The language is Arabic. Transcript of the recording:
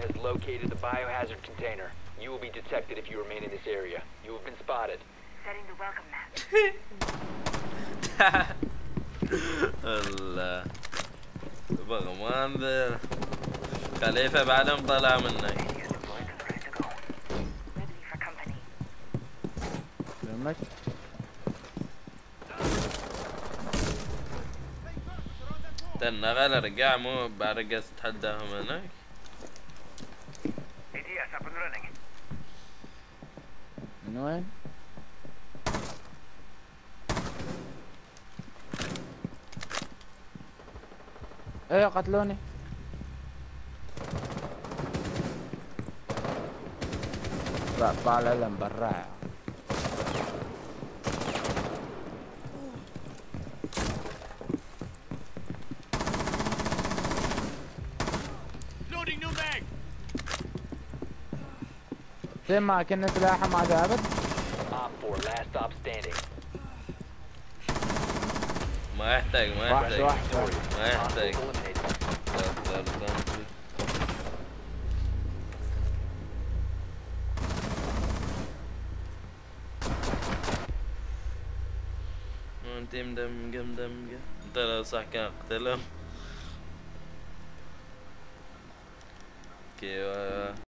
has located the biohazard container. You will be detected if you remain in this area. You have been spotted. Setting the welcome mat. الله بغمان ذا خليفة بعدهم طلع منك. فهمك؟ تنغل رجع مو برقص تحداهم هناك. من وين؟ ايه قتلوني. بقطع العلم برا. ما كنا سلاحه ما ثابت. ما يحتاج انت مدمقه انت لو صح كان اقتلهم. اوكي